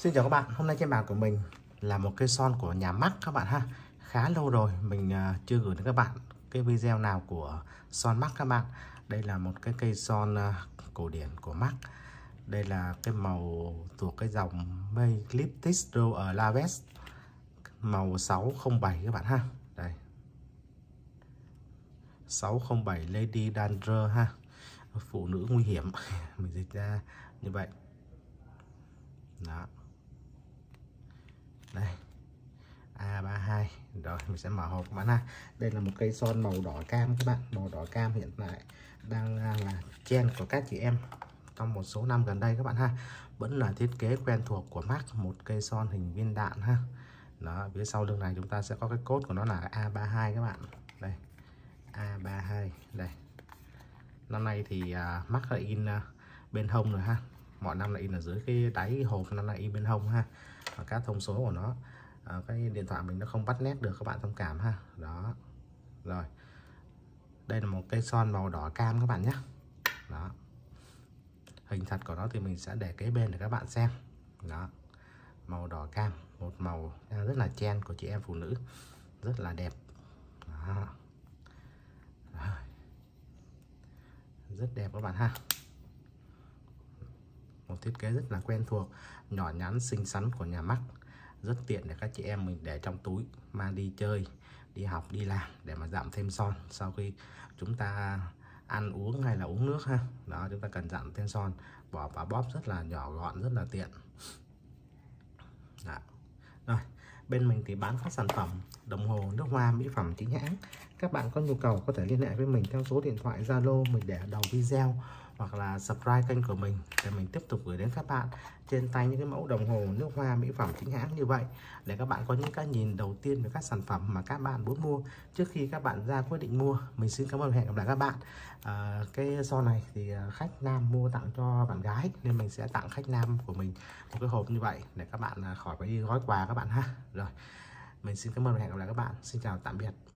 Xin chào các bạn, hôm nay trên bàn của mình là một cây son của nhà MAC các bạn ha. Khá lâu rồi mình chưa gửi đến các bạn cái video nào của son MAC các bạn. Đây là một cái cây son cổ điển của MAC. Đây là cái màu thuộc cái dòng May Lipstick Rose Laves màu 607 các bạn ha. Đây, 607 Lady Danger ha, phụ nữ nguy hiểm. Mình dịch ra như vậy đó. Đây, A32. Rồi mình sẽ mở hộp các bạn ha. Đây là một cây son màu đỏ cam các bạn. Màu đỏ cam hiện tại đang là trend của các chị em trong một số năm gần đây các bạn ha. Vẫn là thiết kế quen thuộc của MAC, một cây son hình viên đạn ha. Đó, phía sau lưng này chúng ta sẽ có cái code của nó là A32 các bạn. Đây, A32 đây. Năm nay thì MAC là in bên hông rồi ha. Mọi năm là in ở dưới cái đáy hộp, năm nay in bên hông ha. Và các thông số của nó, cái điện thoại mình nó không bắt nét được, các bạn thông cảm ha. Đó. Rồi. Đây là một cây son màu đỏ cam các bạn nhé. Đó. Hình thật của nó thì mình sẽ để kế bên để các bạn xem. Đó. Màu đỏ cam, một màu rất là trend của chị em phụ nữ, rất là đẹp. Đó. Rồi. Rất đẹp các bạn ha. Một thiết kế rất là quen thuộc, nhỏ nhắn xinh xắn của nhà MAC, rất tiện để các chị em mình để trong túi mang đi chơi, đi học, đi làm để mà dặm thêm son sau khi chúng ta ăn uống hay là uống nước ha. Đó, chúng ta cần dặm thêm son, bỏ vào bóp rất là nhỏ gọn, rất là tiện. Đó. Rồi, bên mình thì bán các sản phẩm đồng hồ nước hoa mỹ phẩm chính hãng. Các bạn có nhu cầu có thể liên hệ với mình theo số điện thoại Zalo mình để ở đầu video, hoặc là subscribe kênh của mình để mình tiếp tục gửi đến các bạn trên tay những cái mẫu đồng hồ nước hoa mỹ phẩm chính hãng như vậy, để các bạn có những cái nhìn đầu tiên về các sản phẩm mà các bạn muốn mua trước khi các bạn ra quyết định mua. Mình xin cảm ơn và hẹn gặp lại các bạn. Cái son này thì khách nam mua tặng cho bạn gái, nên mình sẽ tặng khách nam của mình một cái hộp như vậy để các bạn khỏi phải đi gói quà các bạn ha. Rồi, mình xin cảm ơn và hẹn gặp lại các bạn. Xin chào tạm biệt.